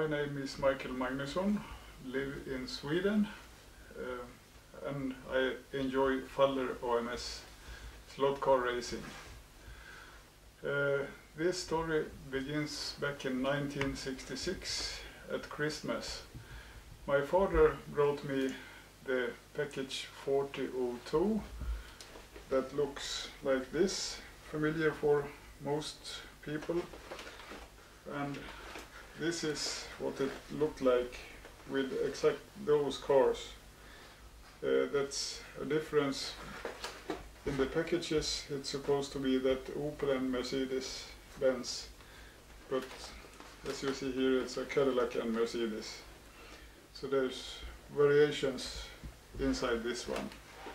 My name is Michael Magnusson, live in Sweden, and I enjoy Faller AMS slot car racing. This story begins back in 1966 at Christmas. My father brought me the package 4002 that looks like this, familiar for most people, and this is what it looked like with exact those cars. That's a difference in the packages. It's supposed to be that Opel and Mercedes-Benz, but as you see here it's a Cadillac and Mercedes. So there's variations inside this one.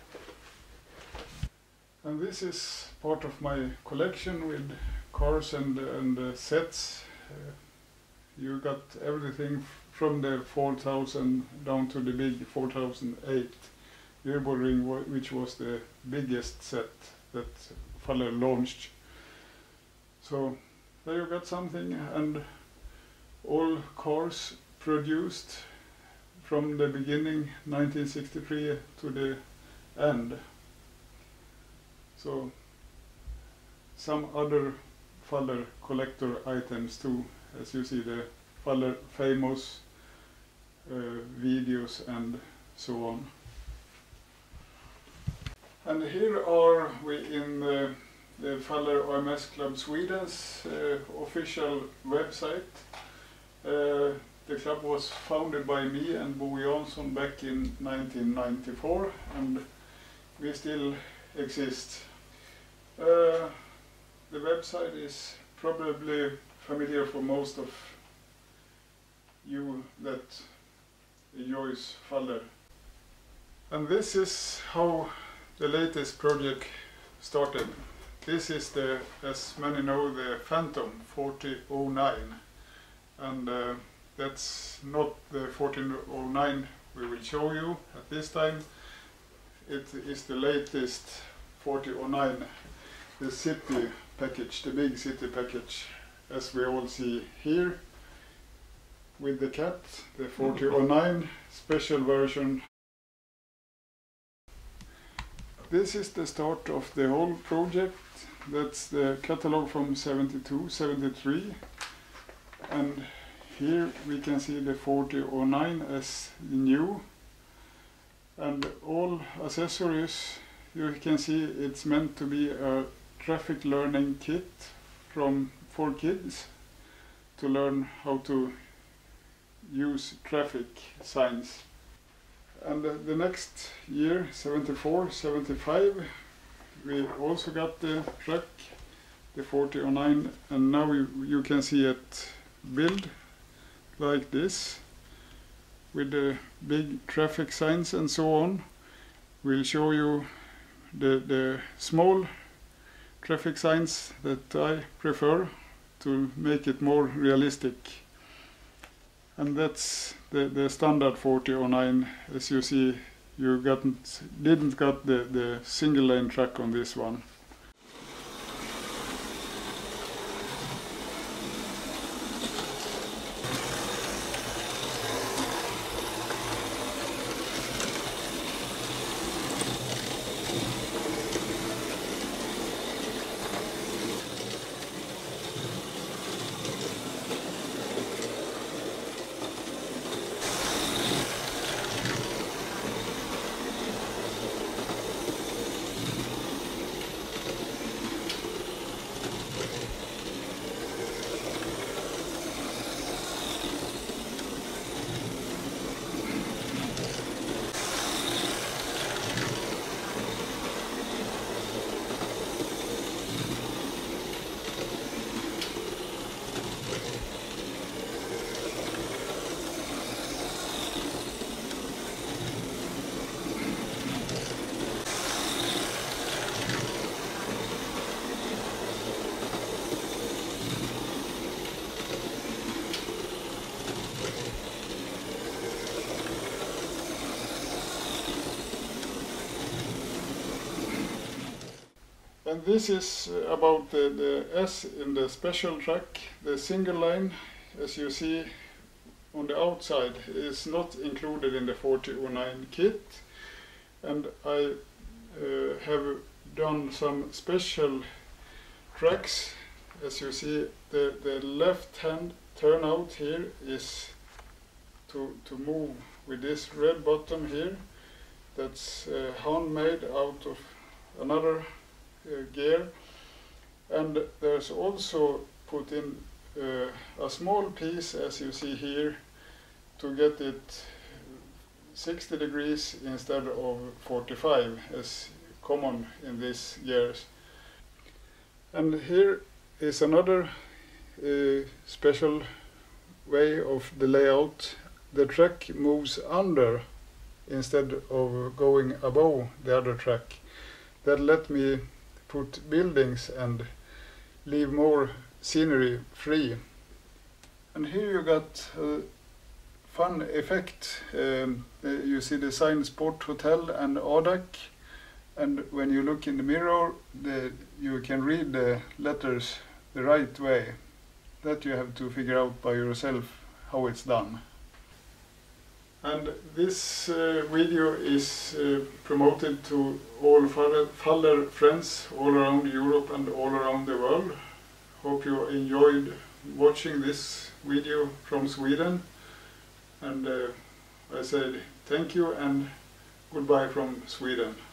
And this is part of my collection with cars and sets. You got everything from the 4000 down to the big 4008 Nürburgring, which was the biggest set that Faller launched. So there you got something, and all cars produced from the beginning 1963 to the end. So some other Faller collector items too, as you see the Faller famous videos and so on. And here are we in the Faller AMS Club Sweden's official website. The club was founded by me and Bo Jansson back in 1994, and we still exist. The website is probably familiar for most of you that enjoys Faller. And this is how the latest project started. This is the, as many know, the Phantom 4009, and that's not the 4009 we will show you at this time. It is the latest 4009, the city package, the big city package, as we all see here, with the cat, the 4009 special version. This is the start of the whole project. That's the catalog from 72, 73, and here we can see the 4009 as new, and all accessories. You can see it's meant to be a traffic learning kit for kids to learn how to use traffic signs. And the next year, 74, 75, we also got the truck, the 4009, and now you can see it build like this, with the big traffic signs and so on. We'll show you the small traffic signs that I prefer to make it more realistic. And that's the standard 4009. As you see, you didn't got the single lane track on this one. And this is about the S in the special track, the single line. As you see, on the outside is not included in the 4009 kit, and I have done some special tracks. As you see, the left hand turnout here is to move with this red bottom here. That's handmade out of another gear, and there's also put in a small piece, as you see here, to get it 60 degrees instead of 45 as common in these gears. And here is another special way of the layout. The track moves under instead of going above the other track. That let me put buildings and leave more scenery free. And here you got a fun effect. You see the sign Sport Hotel and Adak, and when you look in the mirror you can read the letters the right way. That you have to figure out by yourself how it's done. And this video is promoted to all Faller friends all around Europe and all around the world. Hope you enjoyed watching this video from Sweden, and I said thank you and goodbye from Sweden.